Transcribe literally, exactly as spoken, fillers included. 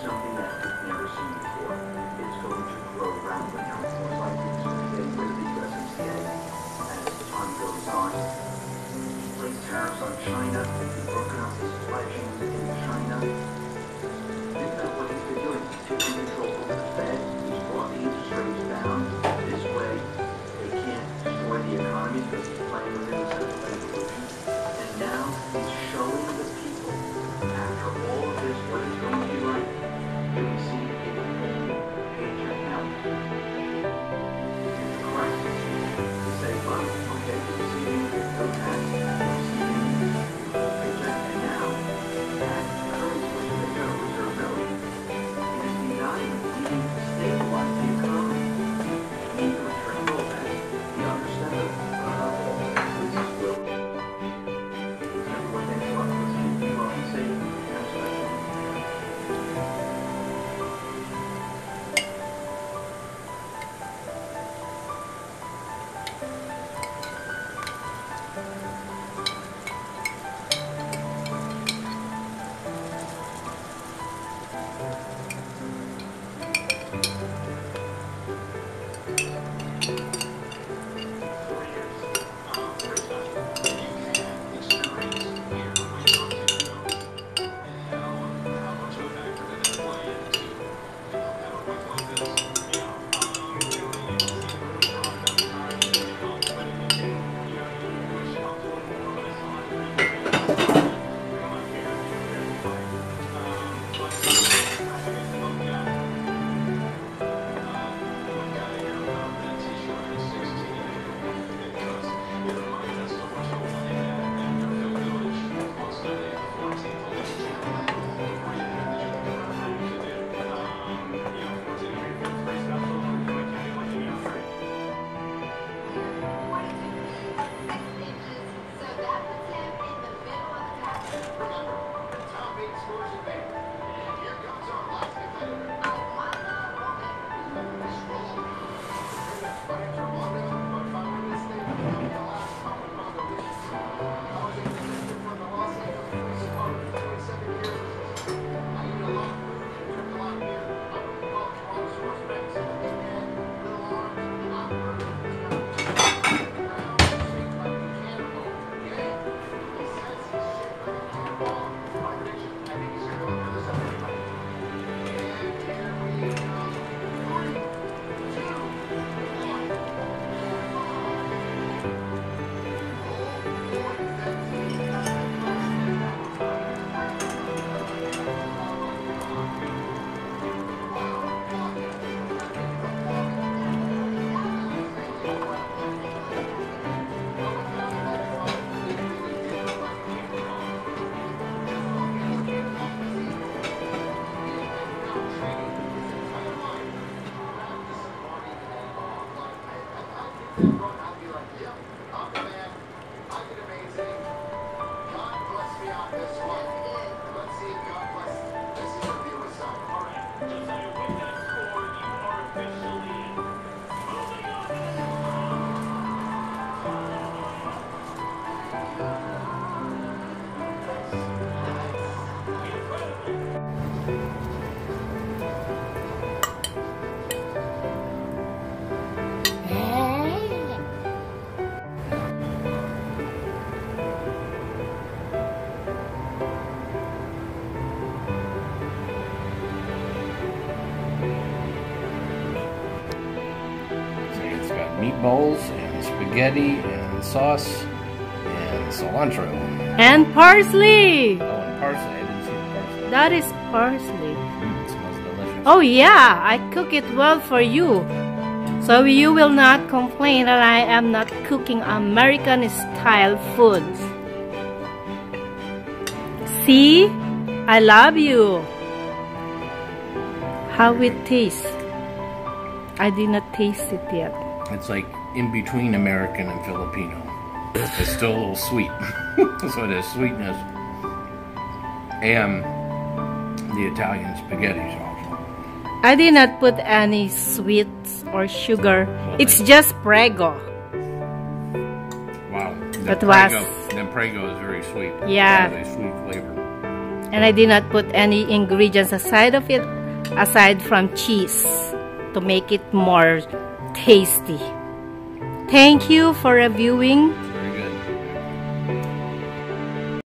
something that we've never seen before. It's going to grow rapidly. Now, it's most likely it's going to get rid of the U S M C A as time goes on. Place tariffs on China. We've broken up the supply chains in China. Think about what he's been doing. He's taking control over the Fed. He's brought the interest rates down. This way, they can't destroy the economy because he's playing within the central bank solution. And now he's showing the people, after all of this, what it's going to be like. Can we see a full paycheck now? It's correct. To say, well, okay, you're receiving no tax, you're receiving a full paycheck, and now that currency, which is the Federal Reserve note, is designed to stabilize the economy. We need to return gold. That's the other step of uh, all of this is will. Everyone thanks a lot for listening. Be well and safe. Thanks for that. Meatballs and spaghetti and sauce and cilantro. And parsley! Oh, and parsley. I didn't see the parsley. That is parsley. Mm, it smells delicious. Oh yeah, I cook it well for you. So you will not complain that I am not cooking American style foods. See? I love you. How it tastes? I did not taste it yet. It's like in between American and Filipino. It's still a little sweet. So there's sweetness. And the Italian spaghetti sauce. I did not put any sweets or sugar. It's just Prego. Wow. The That Prego, was... the Prego is very sweet. Yeah. It has a sweet flavor. And I did not put any ingredients aside of it, aside from cheese, to make it more tasty. Thank you for reviewing